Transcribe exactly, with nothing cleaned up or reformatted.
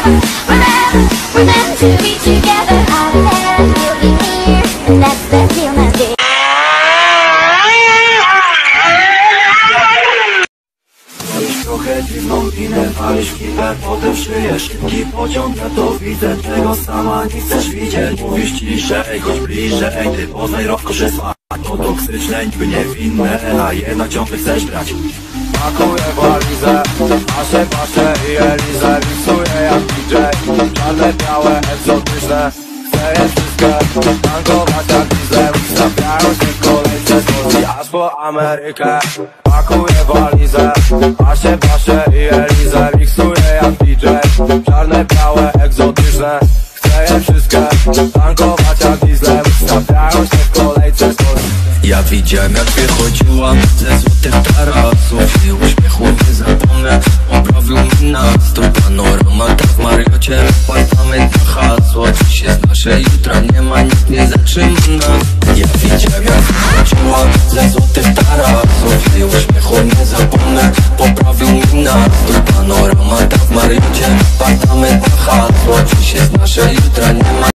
forever, forever. We're meant to be together. I'll be there and you'll be here, and that's the deal, my dear. Trochę dziwną minę, palisz kibę, potem szyjesz szybki pociąg, ja to widzę, czego sama nie chcesz widzieć. Mówisz ciszej, chodź bliżej, ty poznaj rozkoszystwa. To toksyczne, niby niewinne, a jednak ciągle chcesz brać. Pakuję walizę, paszę, paszę i Elizę, miksuję jak D J. Czarne, białe, egzotyczne, chcę je wszystkie tankować jak diesel. Stawiają się w kolejce z Rosji aż po Amerykę. Pakuję walizę, paszę, paszę i Elizę, miksuję jak D J. Czarne, białe, egzotyczne, chcę je wszystkie tankować jak diesel. Stawiają się w kolejce z Rosji. Ja widziałem jak wychodziłam ze złotych tarasów i uśmiechu nie zapomnę, poprawił mi nastrój. Panorama w Mariocie, apartament na hasło. Dziś jest nasze, jutra nie ma, nikt nie zatrzyma nas. Ja widziałem jak wychodziłam ze złotych tarasów i uśmiechu nie zapomnę, poprawił mi nastrój. Panorama w Mariocie, apartament na hasło. Dziś jest nasze, jutra nie